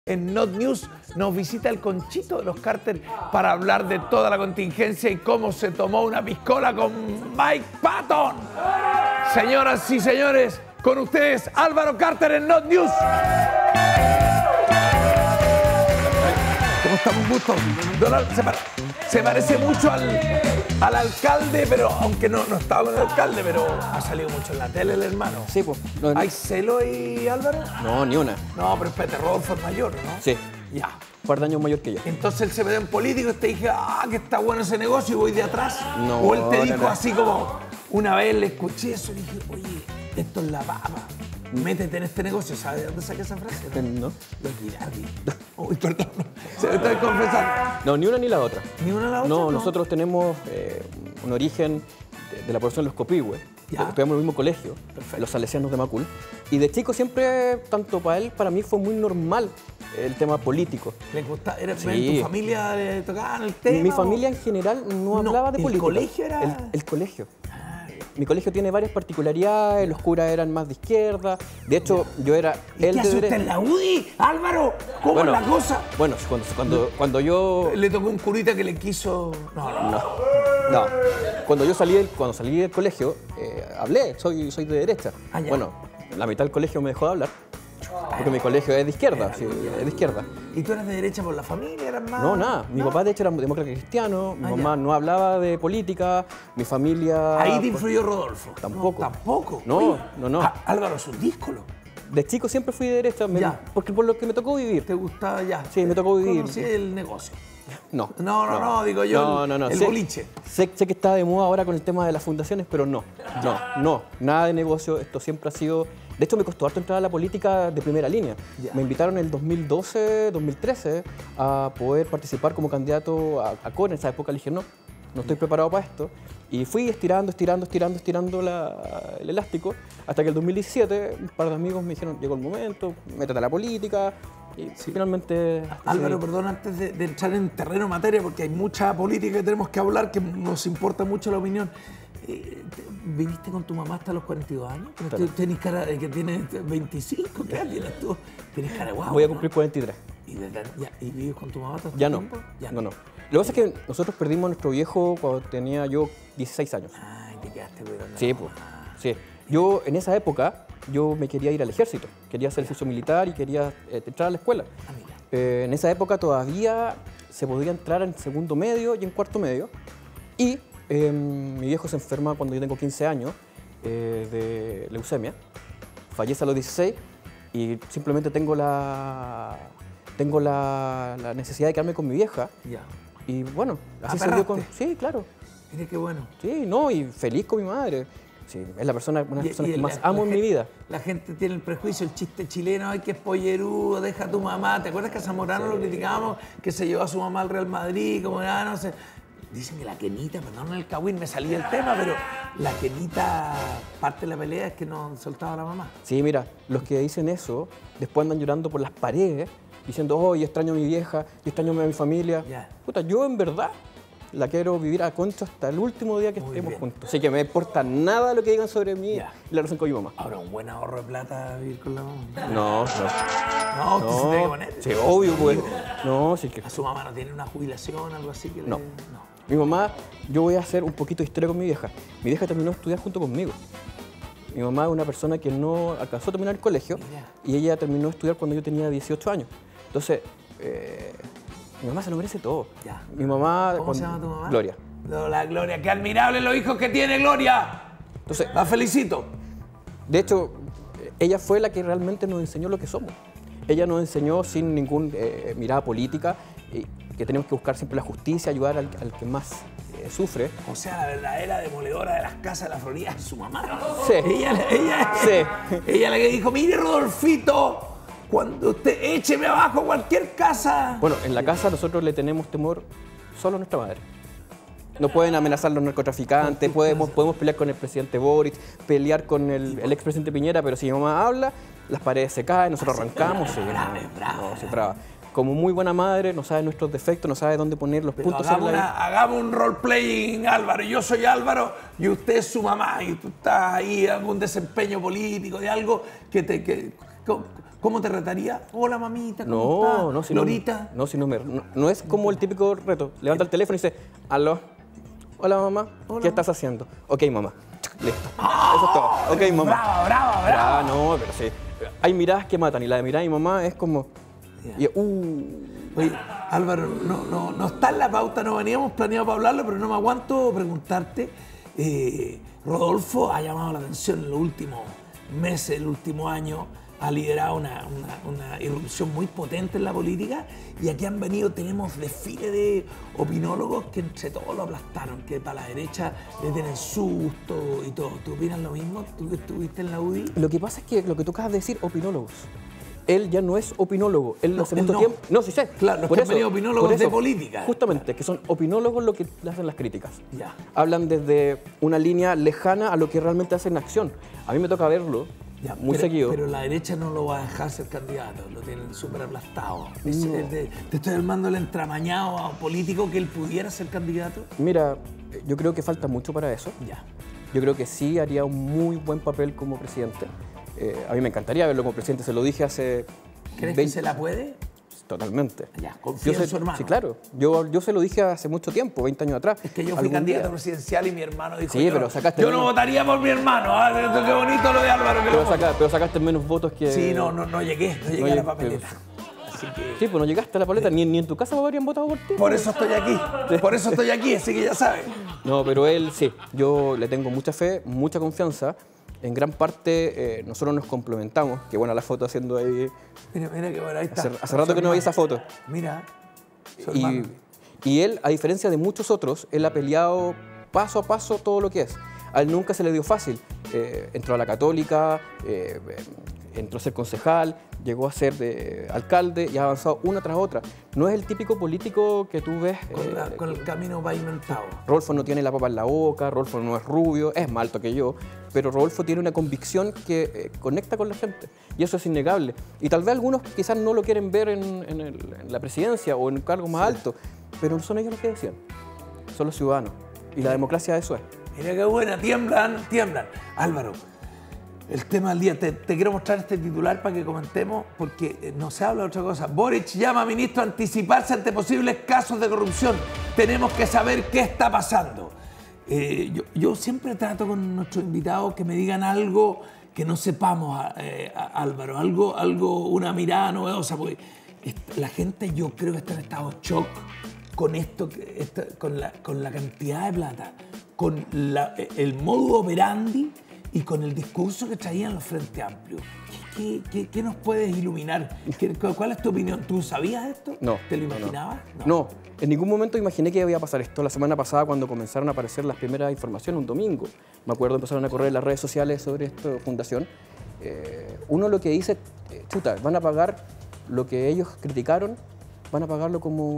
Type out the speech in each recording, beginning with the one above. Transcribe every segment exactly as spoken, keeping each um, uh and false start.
En Not News nos visita el Conchito de los Carter para hablar de toda la contingencia y cómo se tomó una piscola con Mike Patton. Señoras y señores, con ustedes Álvaro Carter en Not News. ¿Cómo estamos? Gusto. Se, pare, se parece mucho al, al alcalde, pero aunque no, no estaba con el alcalde, pero ha salido mucho en la tele el hermano. Sí, pues. No, ¿Hay celo ahí, Álvaro? No, ni una. No, pero espérate, Rodolfo es mayor, ¿no? Sí. Ya. Un par de años mayor que yo. Entonces él se metió en político y te dije, ah, que está bueno ese negocio y voy de atrás. No, o él te no, dijo no. así como, una vez le escuché eso y dije, oye, esto es la papa. Métete en este negocio. ¿Sabes de dónde saqué esa frase? No. No. Los Girardi. Uy, perdón. Se me estoy confesando. No, ni una ni la otra. ¿Ni una ni la otra? No, No. nosotros tenemos eh, un origen de, de la población de los Copihue. Ya. Estudiamos en el mismo colegio, Perfecto. los salesianos de Macul. Y de chico siempre, tanto para él, para mí fue muy normal el tema político. ¿Le gusta? ¿Era, Sí. ¿En tu familia le tocaban el tema? Mi o? familia en general no, No, hablaba de ¿el política. colegio era? El, el colegio. Ah, ya. Mi colegio tiene varias particularidades, los curas eran más de izquierda. De hecho, yo era ¿Y el qué de hace usted derecha. en la U D I, Álvaro? ¿Cómo Bueno, es la cosa? Bueno, cuando, cuando, cuando yo... Le tocó un curita que le quiso... No, no, no. No, cuando yo salí del, cuando salí del colegio, eh, hablé, soy, soy de derecha. Ah, ya. Bueno, la mitad del colegio me dejó de hablar, porque mi colegio es de izquierda, sí, es de izquierda. ¿Y tú eras de derecha por la familia? ¿Eras más...? No, nada, mi ¿No? papá de hecho era demócrata cristiano, mi Ah, mamá ya. no hablaba de política, mi familia... Ahí te influyó Rodolfo. Tampoco. No, tampoco. No, Oye, no, no. Á- Álvaro es un díscolo. De chico siempre fui de derecha, me- Ya. porque por lo que me tocó vivir. ¿Te gustaba ya? Sí, me tocó vivir. Conocí el negocio. No. No, no, no, digo yo, No, el- no, no. el Sé- boliche. Sé, sé que está de moda ahora con el tema de las fundaciones, pero no. No, no. Nada de negocio. Esto siempre ha sido... De hecho, me costó harto entrar a la política de primera línea. Ya. Me invitaron en el dos mil doce, dos mil trece a poder participar como candidato a, a CORE. En esa época le dije, no, no estoy preparado para esto. Y fui estirando, estirando, estirando, estirando la- el elástico, hasta que el dos mil diecisiete un par de amigos me dijeron, llegó el momento, métete a la política. Y finalmente... Álvaro, decidí. perdón, antes de, de entrar en terreno materia, porque hay mucha política que tenemos que hablar, que nos importa mucho la opinión. Eh, te- ¿Viviste con tu mamá hasta los cuarenta y dos años? Pero Claro. tú Tienes cara de que tienes veinticinco, ¿qué edad tienes tú? Tienes cara de guapo, Voy a ¿no? cumplir cuarenta y tres. ¿Y, de- ya, ¿Y vives con tu mamá todo este Ya no, tiempo? Ya no, no. Lo que pasa es que nosotros perdimos a nuestro viejo cuando tenía yo dieciséis años. Ay, te quedaste cuidando. Sí, pues, sí. Yo en esa época, yo me quería ir al ejército, quería hacer el servicio militar y quería eh, entrar a la escuela. Ah, mira. Eh, en esa época todavía se podía entrar en segundo medio y en cuarto medio. Y eh, mi viejo se enferma cuando yo tengo quince años eh, de leucemia, fallece a los dieciséis y simplemente tengo la, tengo la, la necesidad de quedarme con mi vieja. Ya. Y bueno, así se ¿Aperraste? dio con... Sí, claro. Mira qué bueno. Sí, no, y feliz con mi madre. Sí, es la persona, una de las Y- personas y que la- más la amo en mi gente- vida. La gente tiene el prejuicio, el chiste chileno, ay, que es pollerudo, deja a tu mamá. ¿Te acuerdas que a Zamorano lo criticábamos? Que se llevó a su mamá al Real Madrid, como ah, no sé. Dicen que la Kenita, perdón el Cagüín, me salía el tema, pero la Kenita, parte de la pelea es que no soltaba a la mamá. Sí, mira, los que dicen eso, después andan llorando por las paredes, diciendo, oh, yo extraño a mi vieja, yo extraño a mi familia. Ya. Puta, yo en verdad la quiero vivir a concho hasta el último día que Muy estemos bien. juntos. Así que me importa nada lo que digan sobre mí Ya. y la relación con mi mamá. Ahora, un buen ahorro de plata vivir con la mamá. No, no. No, usted se tiene que No, poner. sí, obvio, pues. No, sí que... A su mamá no tiene una jubilación, algo así que le... No. Mi mamá, yo voy a hacer un poquito de historia con mi vieja. Mi vieja terminó de estudiar junto conmigo. Mi mamá es una persona que no alcanzó a terminar el colegio Mira. y ella terminó de estudiar cuando yo tenía dieciocho años. Entonces, eh, mi mamá se lo merece todo. Ya. Mi mamá... ¿Cómo se cuando- llama tu mamá? Gloria. No, la Gloria, qué admirable los hijos que tiene Gloria. Entonces, La felicito. de hecho, ella fue la que realmente nos enseñó lo que somos. Ella nos enseñó sin ninguna mirada política y que tenemos que buscar siempre la justicia, ayudar al, al que más eh, sufre. O sea, la verdadera demoledora de las casas de la Florida es su mamá. Sí. Ella, ella, Sí. ella la que dijo, mire Rodolfito, cuando usted écheme abajo cualquier casa. Bueno, en la casa nosotros le tenemos temor solo a nuestra madre. No pueden amenazar los narcotraficantes, podemos, podemos pelear con el presidente Boric, pelear con el, el expresidente Piñera, pero si mi mamá habla, las paredes se caen, nosotros arrancamos. Sí, brava, no, brava, no, sí, brava. Como muy buena madre, no sabe nuestros defectos, no sabe dónde poner los Pero puntos en hagamos, la... una- hagamos un role-playing, Álvaro. Yo soy Álvaro y usted es su mamá y tú estás ahí en algún desempeño político, de algo que te... Que, co- ¿Cómo te retaría? Hola, mamita, ¿cómo No, estás? no, si Lorita. no, no, si no, me, no, no es como el típico reto. Levanta el teléfono y dice, aló, hola mamá, Hola. ¿qué estás haciendo? Ok, mamá, listo. Eso es todo. Ok, mamá. Brava, brava, brava. Ah, no, pero sí. Hay miradas que matan y la de mirar a mi mamá es como... y, uh, Oye, Álvaro, no, no, no está en la pauta, no veníamos planeados para hablarlo, pero no me aguanto preguntarte. Eh, Rodolfo ha llamado la atención en los últimos meses, el último año, ha liderado una, una, una irrupción muy potente en la política y aquí han venido, tenemos desfile de opinólogos que entre todos lo aplastaron, que para la derecha le tienen susto y todo. ¿Tú opinas lo mismo? ¿Tú que estuviste en la U D I? lo que pasa es que lo que tú acabas de decir, opinólogos. Él ya no es opinólogo, él No, hace él mucho no. tiempo... No, sí sé. Claro, los Por que han eso, venido opinólogos por de eso, política. Justamente, que son opinólogos lo que le hacen las críticas. Ya. Hablan desde una línea lejana a lo que realmente hacen acción. A mí me toca verlo Ya, muy pero, seguido. Pero la derecha no lo va a dejar ser candidato, lo tienen súper aplastado. Es- No. es de- te estoy armando el entramañado político que él pudiera ser candidato. Mira, yo creo que falta mucho para eso. Ya. Yo creo que sí haría un muy buen papel como presidente. Eh, a mí me encantaría verlo como presidente, se lo dije hace... ¿Crees que veinte se la puede? Totalmente. Ya, confía Yo en sé- su hermano. Sí, claro. Yo, yo se lo dije hace mucho tiempo, veinte años atrás. Es que yo fui Algún candidato día. presidencial y mi hermano dijo, Sí, yo, pero sacaste yo no menos- votaría por mi hermano. Ah, qué bonito lo de Álvaro. Que Pero, lo- saca- pero sacaste menos votos que... Sí, no, no, no llegué, no llegué No a la llegué, papeleta. Así que... Sí, pues no llegaste a la paleta, ni, ni en tu casa habrían votado por ti. Por eso estoy aquí, por eso estoy aquí, así que ya sabes. No, pero él sí, yo le tengo mucha fe, mucha confianza. En gran parte eh, nosotros nos complementamos. Qué buena la foto haciendo ahí. Mira, mira qué bueno, ahí está. Hace, hace rato que no veía esa foto. Mira, su Y, hermano. y él, a diferencia de muchos otros, él ha peleado paso a paso todo lo que es. A él nunca se le dio fácil. Eh, entró a la Católica, eh, entró a ser concejal, llegó a ser de alcalde y ha avanzado una tras otra. No es el típico político que tú ves. Con, eh, la- con el camino pavimentado. Rodolfo no tiene la papa en la boca, Rodolfo no es rubio, es más alto que yo, pero Rodolfo tiene una convicción que eh, conecta con la gente y eso es innegable. Y tal vez algunos quizás no lo quieren ver en, en el- en la presidencia o en un cargo más alto, pero no son ellos los que decían, son los ciudadanos. Y la democracia eso es. Mira qué buena, tiemblan, tiemblan. Álvaro, el tema del día, te, te quiero mostrar este titular para que comentemos, porque eh, no se habla de otra cosa. Boric llama a ministro a anticiparse ante posibles casos de corrupción. Tenemos que saber qué está pasando. Eh, yo, yo siempre trato con nuestros invitados que me digan algo que no sepamos, a- eh, a- Álvaro, algo, algo, una mirada novedosa, porque est- la gente yo creo que está en estado de shock con esto, que- esta- con, la, con la cantidad de plata, con la- el modo operandi y con el discurso que traían los Frente Amplios. ¿Qué, qué- qué nos puedes iluminar? ¿Qué- ¿Cuál es tu opinión? ¿Tú sabías esto? No. ¿Te lo no, no. imaginabas? No, en ningún momento imaginé que iba a pasar esto. La semana pasada, cuando comenzaron a aparecer las primeras informaciones, un domingo, me acuerdo, empezaron a correr en las redes sociales sobre esta fundación. Eh, uno lo que dice, eh, chuta, van a pagar lo que ellos criticaron, van a pagarlo como,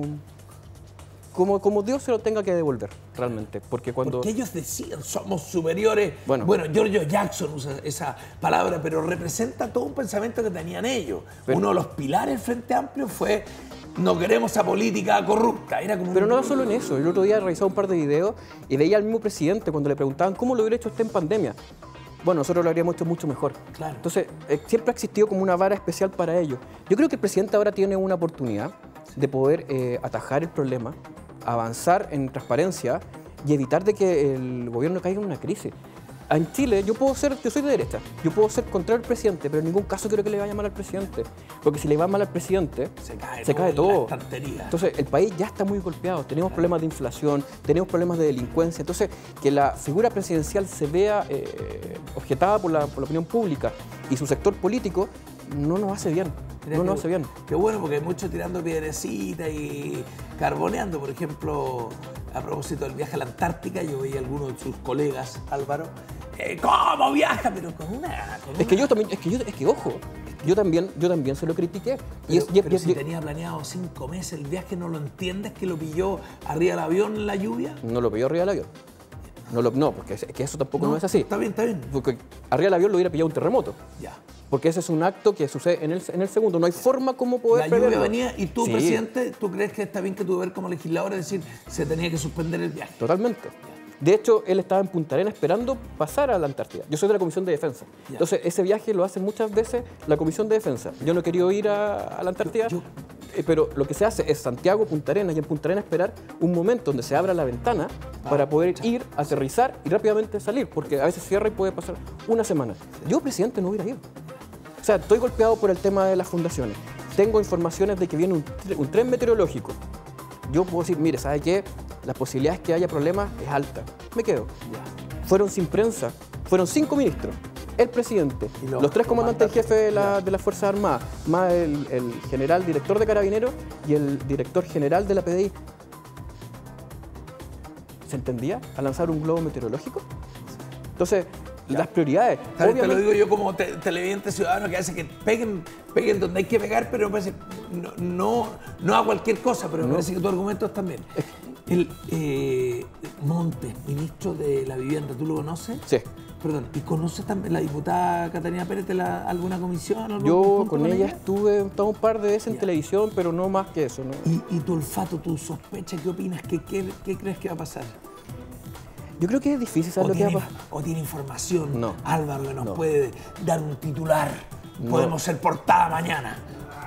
como, como Dios se lo tenga que devolver, realmente. Porque cuando... Porque ellos decían, somos superiores. Bueno. Bueno, Giorgio Jackson usa esa palabra, pero representa todo un pensamiento que tenían ellos. Pero- Uno de los pilares del Frente Amplio fue, no queremos a política corrupta. Era como Pero un- no era solo en eso. El otro día revisaba un par de videos y veía al mismo presidente cuando le preguntaban cómo lo hubiera hecho usted en pandemia. Bueno, nosotros lo habríamos hecho mucho mejor. Claro. Entonces, eh, siempre ha existido como una vara especial para ellos. Yo creo que el presidente ahora tiene una oportunidad de poder eh, atajar el problema, avanzar en transparencia y evitar de que el gobierno caiga en una crisis. En Chile, yo puedo ser, yo soy de derecha, yo puedo ser contra el presidente, pero en ningún caso quiero que le vaya mal al presidente. Porque si le va mal al presidente, Se cae se todo cae en todo. la estantería. Entonces, el país ya está muy golpeado. Tenemos problemas de inflación, tenemos problemas de delincuencia. Entonces, que la figura presidencial se vea eh, objetada por la, por la opinión pública y su sector político no nos hace bien. Mira No qué- nos hace bien. Qué bueno, porque hay muchos tirando piedrecitas y carboneando. Por ejemplo, a propósito del viaje a la Antártica, yo veía a algunos de sus colegas, Álvaro, eh, ¿cómo viaja? Pero con una... con Es que una- yo también, es que yo, es que ojo, yo también, yo también se lo critiqué. Y Pero, es- y es- pero y es- si tenía planeado cinco meses el viaje, ¿no lo entiendes que lo pilló arriba del avión en la lluvia? no lo pidió arriba del avión. No, lo, no porque es, es que eso tampoco no, es así. Está bien, está bien. Porque arriba del avión lo hubiera pillado un terremoto. Ya. Porque ese es un acto que sucede en el, en el segundo. No hay forma como poder La lluvia preverlo. venía y tú, Sí, presidente, ¿tú crees que está bien que tu deber como legislador es decir, se tenía que suspender el viaje? Totalmente. De hecho, él estaba en Punta Arenas esperando pasar a la Antártida. Yo soy de la Comisión de Defensa. Ya. Entonces, ese viaje lo hace muchas veces la Comisión de Defensa. Yo no he querido ir a, a la Antártida, Yo- yo- eh, pero lo que se hace es Santiago, Punta Arenas, y en Punta Arenas esperar un momento donde se abra la ventana para poder ir, aterrizar y rápidamente salir, porque a veces cierra y puede pasar una semana. Yo, presidente, no hubiera ido. O sea, estoy golpeado por el tema de las fundaciones. Tengo informaciones de que viene un, tre- un tren meteorológico. Yo puedo decir, mire, ¿sabe qué? Las posibilidades que haya problemas es alta. Me quedo. Fueron sin prensa. Fueron cinco ministros. El presidente, Y los los tres comandantes en jefe de, la- ya. de las Fuerzas Armadas, más el, el general director de Carabineros y el director general de la P D I. ¿Se entendía? A lanzar un globo meteorológico. Entonces, las prioridades. Tal vez te lo obviamente- digo yo como te- televidente ciudadano que hace que peguen, peguen donde hay que pegar, pero me parece, no, no, no a cualquier cosa, pero me No. parece que tu argumento está bien. El eh, Montes, ministro de la Vivienda, ¿tú lo conoces? Sí. Perdón, ¿y conoces también la diputada Catalina Pérez de la, alguna comisión? algún Yo punto con ella estuve estaba un par de veces en Ya. televisión, pero no más que eso. ¿no? ¿Y, y tu olfato, tu sospecha, qué opinas? ¿Qué, qué, qué crees que va a pasar? Yo creo que es difícil ¿O saber lo que va a tiene, pasar. o tiene información, No. Álvaro, que nos No. puede dar un titular? No. Podemos ser portada mañana.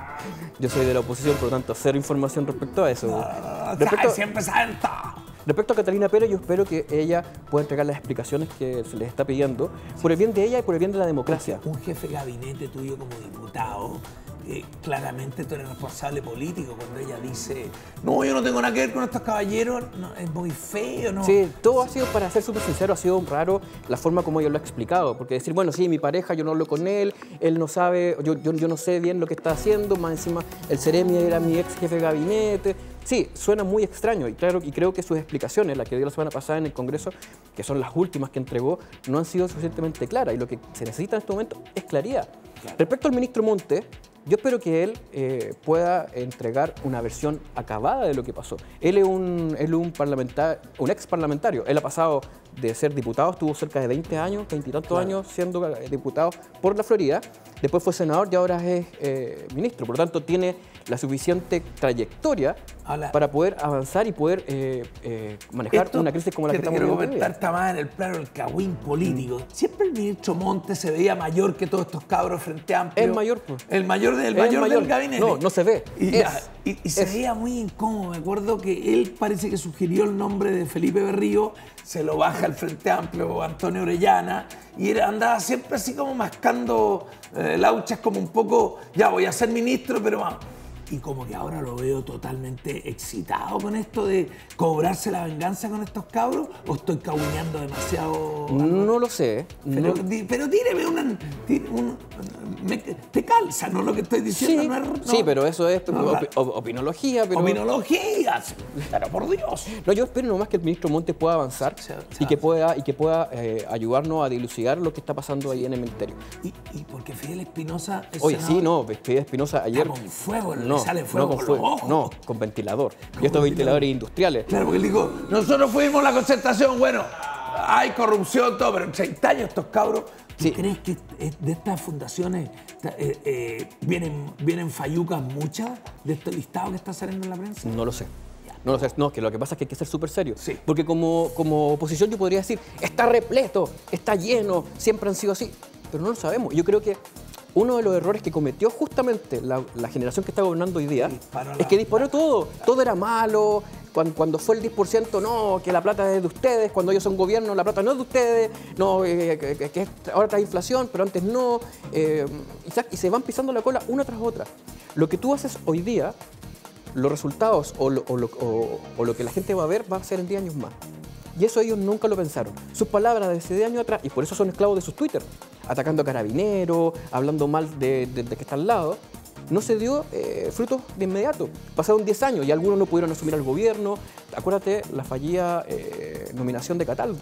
Yo soy de la oposición, por lo tanto, cero información respecto a eso. Ah, Respecto, sabe, siempre saben todo. respecto a Catalina Pérez, yo espero que ella pueda entregar las explicaciones que se les está pidiendo, por el bien de ella y por el bien de la democracia. Un jefe de gabinete tuyo como diputado, eh, claramente tú eres responsable político cuando ella dice, no, yo no tengo nada que ver con estos caballeros, no, es muy feo, ¿no? Sí, todo ha sido, para ser súper sincero, ha sido raro la forma como ella lo ha explicado. Porque decir, bueno, sí, mi pareja, yo no hablo con él, él no sabe, yo, yo, yo no sé bien lo que está haciendo, más encima el Seremi era mi ex jefe de gabinete. Sí, suena muy extraño y claro, y creo que sus explicaciones, las que dio la semana pasada en el Congreso, que son las últimas que entregó, no han sido suficientemente claras y lo que se necesita en este momento es claridad. Claro. Respecto al ministro Montes, yo espero que él eh, pueda entregar una versión acabada de lo que pasó. Él es un, él es un, parlamentar, un ex parlamentario. Él ha pasado de ser diputado, estuvo cerca de veinte años, veinte y tantos Claro. años siendo eh, diputado por la Florida. Después fue senador y ahora es eh, ministro. Por lo tanto, tiene la suficiente trayectoria Ahora- para poder avanzar y poder eh, eh, manejar Esto una crisis como la que, te estamos quiero viviendo hoy día. comentar está más en el plano del cagüín político. Siempre el ministro Montes se veía mayor que todos estos cabros frente amplio. El mayor, pues. El mayor, del, El mayor, mayor. del gabinete. No, no se ve. Y, Es. ya, y- y se Es. veía muy incómodo. Me acuerdo que él parece que sugirió el nombre de Felipe Berrío, se lo baja el Frente Amplio Antonio Orellana, y era- andaba siempre así como mascando eh, lauchas, como un poco, ya voy a ser ministro, pero vamos. Y como que ahora lo veo totalmente excitado con esto de cobrarse la venganza con estos cabros, o estoy cabuñando demasiado. No lo sé. Pero, no- di- pero tíreme una. tire- un- me- te calza, ¿no? Lo que estoy diciendo Sí, no es. sí, no- pero eso es no, opi- op- opinología. Pero... Opinología, pero por Dios. No, yo espero nomás que el ministro Montes pueda avanzar Se- se y que avanza. pueda, y que pueda eh, ayudarnos a dilucidar lo que está pasando ahí en el ministerio. Y, y porque Fidel Espinosa. es Oye, sí, senador, no, Fidel Espinosa ayer... Está con fuego, le no, sale fuego no con por fuego, los ojos. no, con ventilador. con y estos ventilador. ventiladores industriales. Claro, porque él dijo, nosotros fuimos a la concertación, bueno, hay corrupción, todo, pero en treinta años estos cabros. ¿Tú Sí. crees que es- de estas fundaciones eh, eh, vienen, vienen fallucas muchas de este listado que está saliendo en la prensa? No lo sé. No lo sé. No, que lo que pasa es que hay que ser súper serio. Sí. Porque como, como oposición yo podría decir, está repleto, está lleno, siempre han sido así. Pero no lo sabemos. Yo creo que uno de los errores que cometió justamente la, la generación que está gobernando hoy día Disparó es la- que disparó todo. Todo era malo. Cuando, cuando fue el diez por ciento, no, que la plata es de ustedes. Cuando ellos son gobierno, la plata no es de ustedes. No, eh, que, que- que ahora está inflación, pero antes no. eh, y, sa- y se van pisando la cola una tras otra. Lo que tú haces hoy día, los resultados o lo, o lo- o- o lo que la gente va a ver va a ser en diez años más. Y eso ellos nunca lo pensaron. Sus palabras desde diez años atrás, y por eso son esclavos de sus Twitter, atacando a carabineros, hablando mal de, de- de que está al lado, no se dio eh, frutos de inmediato. Pasaron diez años y algunos no pudieron asumir al gobierno. Acuérdate la fallida eh, nominación de Cataldo.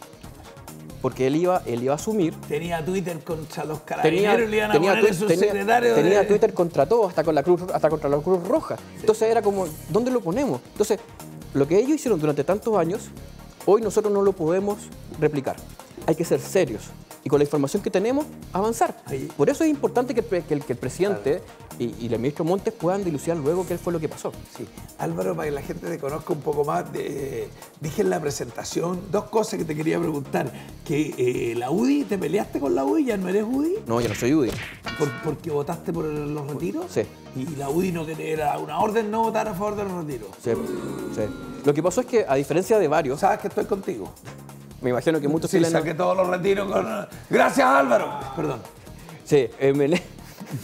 Porque él iba, él iba a asumir. Tenía Twitter contra los Tenía, carabineros y le iban a tenía, poner twi- su tenía- secretario tenía de... Twitter contra todo, hasta, con la Cruz, hasta contra la Cruz Roja. Entonces era como, ¿dónde lo ponemos? Entonces, lo que ellos hicieron durante tantos años, hoy nosotros no lo podemos replicar. Hay que ser serios. y con la información que tenemos avanzar. Ahí. Por eso es importante que el, pre- que el, que el presidente y, y el ministro Montes puedan dilucidar luego qué fue lo que pasó. Sí. Álvaro, para que la gente te conozca un poco más, de, dije en la presentación dos cosas que te quería preguntar. Que eh, la U D I, ¿te peleaste con la U D I? ¿Ya no eres U D I? No, yo no soy U D I. ¿Por, ¿Porque votaste por los retiros? Sí. Y la U D I no quería, era una orden no votar a favor de los retiros. Sí, sí. Lo que pasó es que, a diferencia de varios, ¿Sabes que estoy contigo? me imagino que muchos Sí, chilenos... saqué todos los retiros con... ¡Gracias, Álvaro! Perdón. Sí, eh, me le-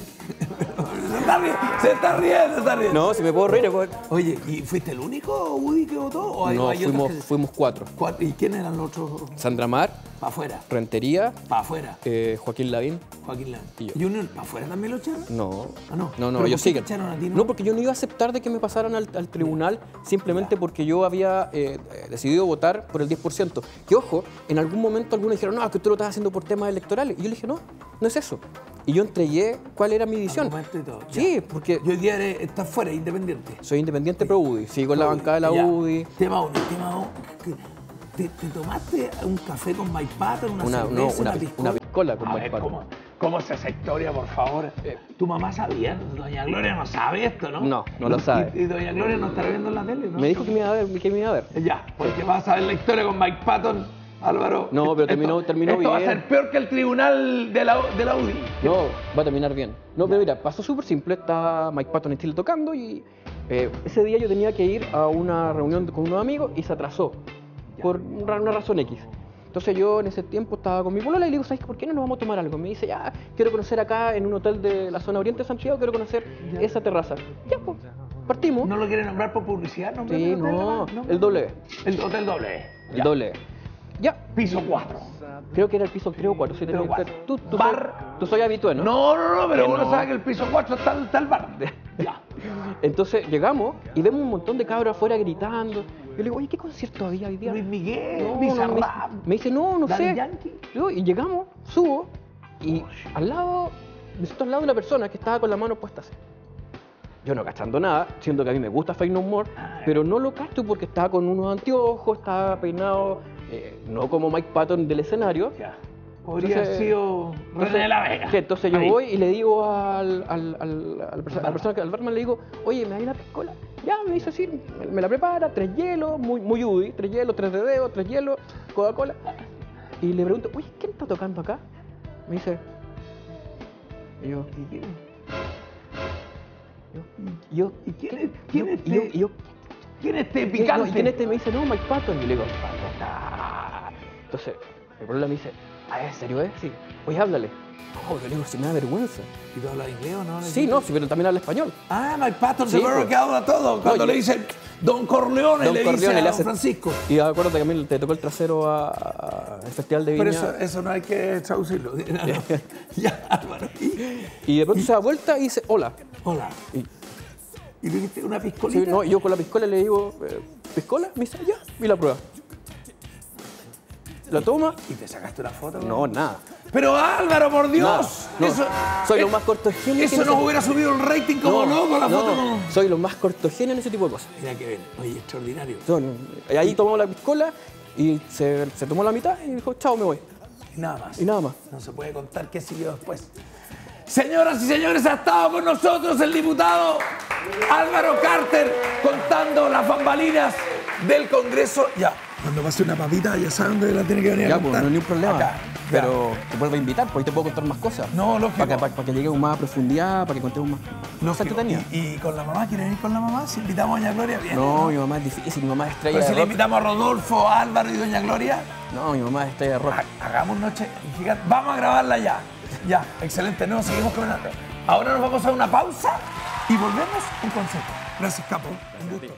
Se está riendo, se está riendo, se está riendo. No, si me puedo reír. pues- Oye, ¿y fuiste el único U D I que votó? ¿O hay, No, hay otros fuimos, que- fuimos cuatro. cuatro? ¿Y quiénes eran los otros? Sandra Mar, Para afuera. Rentería, Para afuera. eh, Joaquín Lavín. Joaquín Lán. Y yo. ¿Junior para afuera también lo echaron? No. Ah, no. No, no, ¿Pero ellos por qué siguen. te echaron a ti, no? No, porque yo no iba a aceptar de que me pasaran al, al tribunal simplemente porque yo había eh, decidido votar por el diez por ciento. Que ojo, en algún momento algunos dijeron, no, que tú lo estás haciendo por temas electorales. Y yo le dije, no, no es eso. Y yo entregué cuál era mi visión. Argumento y todo, ya. Sí, porque Y hoy día eres- estás fuera, independiente. soy independiente pro U D I. Sigo en la bancada de la Ya. U D I. Tema uno, tema dos. que- ¿Te, te tomaste un café con Mike Patton, una, Una, cerveza, no, una, una, piscola? una piscola con A Mike ver, Patton. ¿cómo, ¿cómo es esa historia, por favor? ¿Tu mamá sabía? Doña Gloria no sabe esto, ¿no? No, no lo sabe. Y, y Doña Gloria no estará viendo en la tele, ¿no? Me dijo que me iba a ver, que me iba a ver. Ya, porque vas a ver la historia con Mike Patton, Álvaro. No, pero terminó- esto, terminó esto va a bien. ser peor que el tribunal de la, de la U D I. No, va a terminar bien. No, pero mira, pasó súper simple. Está Mike Patton en Chile tocando y eh, ese día yo tenía que ir a una reunión con unos amigos y se atrasó por una una razón X. Entonces yo en ese tiempo estaba con mi polola y le digo, ¿sabes por qué no nos vamos a tomar algo? Me dice, ya, quiero conocer acá en un hotel de la zona oriente de Santiago, quiero conocer esa terraza. Ya, pues, partimos. ¿No lo quiere nombrar por publicidad? ¿No? Sí, no, el doble. El Hotel Doble. El doble. Ya, Piso cuatro. creo que era el piso tres o cuatro. Sí, Tres o tenía- cuatro. Tú, tú, Bar. soy, tú soy habitué, ¿no? No, no, no, pero Que uno no. sabe que el piso cuatro está, el- está el bar. Ya. Entonces llegamos y vemos un montón de cabros afuera gritando. Yo le digo, oye, ¿qué concierto había hoy día? Luis Miguel, No, no, Bizarrap. me, me dice, no, no Daddy sé. Yankee. Yo, y llegamos, subo, y al lado, me siento al lado de una persona que estaba con la mano puesta así. Yo no cachando nada, siendo que a mí me gusta Faith No More, Ah, pero no lo cacho porque estaba con unos anteojos, estaba peinado, eh, no como Mike Patton del escenario. Ya. Podría Entonces- haber sido Entonces- René de la Vega. sí, entonces yo Ahí. voy y le digo al, al, al, al perso- a la persona que al barman le digo, oye, ¿me hay una piscola? Ya, me dice así, me, me la prepara, tres hielos, muy, muy U D I, tres hielos, tres de dedo, tres hielos, Coca-Cola. Y le pregunto, oye, ¿quién está tocando acá? Me dice, y yo, ¿Y quién? yo, yo, ¿Y quién ¿qué? es- quién Yo- es y yo, este? y yo, ¿Quién es este ¿quién- no, picante? ¿y quién es este? Me dice, no, Mike Patton. Y le digo, "Ah". Entonces, mi problema me dice, ¿ah, en serio es? Sí. Oye, háblale. No, yo le digo, si me da vergüenza. ¿Y tú hablas inglés o no? Sí, no, sí, pero también habla español. Ah, Mike Patton, Sí, se ve pues. que habla todo. Cuando No, le y- dicen Don Corleone, Don le Corleone dice a le Don hace- Francisco. Y acuérdate que también te tocó el trasero a- a- al Festival de Viña. Pero eso, eso no hay que traducirlo. Ya, Álvaro. Y- Y de pronto se da vuelta y dice, hola. Hola. Y, ¿Y le dijiste una sí, piscolita? no, y yo con la piscola le digo, eh, ¿piscola? Me dice, ya, y la prueba. La toma. ¿Y te sacaste una foto? No, nada. Pero Álvaro, por Dios. Nada, no, Eso, soy eh, lo más cortogéneo. Eso que nos ese- hubiera subido el rating como loco, la no, foto como... soy lo más cortogéneo en ese tipo de cosas. Mira que ven. Oye, extraordinario. Son- ahí tomamos la piscola y se, se tomó la mitad y dijo, chao, me voy. Y nada más. Y nada más. No se puede contar qué siguió después. Señoras y señores, ha estado con nosotros el diputado Álvaro Carter contando las bambalinas del Congreso. Ya, cuando pase una papita ya saben dónde la tiene que venir a Ya, pues contar. no hay ningún problema. Acá, Pero te vuelvo a invitar, porque ahí te puedo contar más cosas. No, lógico. Para que, para, para que lleguemos más a profundidad, para que contemos más cosas Lógico. entretenidas. ¿Y, y con la mamá? ¿Quieren ir con la mamá? Si invitamos a Doña Gloria, bien. No, mi mamá es difícil, mi mamá es estrella Pero si de le rock. invitamos a Rodolfo, a Álvaro y Doña Gloria, No, mi mamá es estrella de rock. ha- hagamos noche gigante. Vamos a grabarla ya. Ya, excelente. No, seguimos caminando. Ahora nos vamos a una pausa y volvemos en concepto. Gracias, Capo. Un gusto.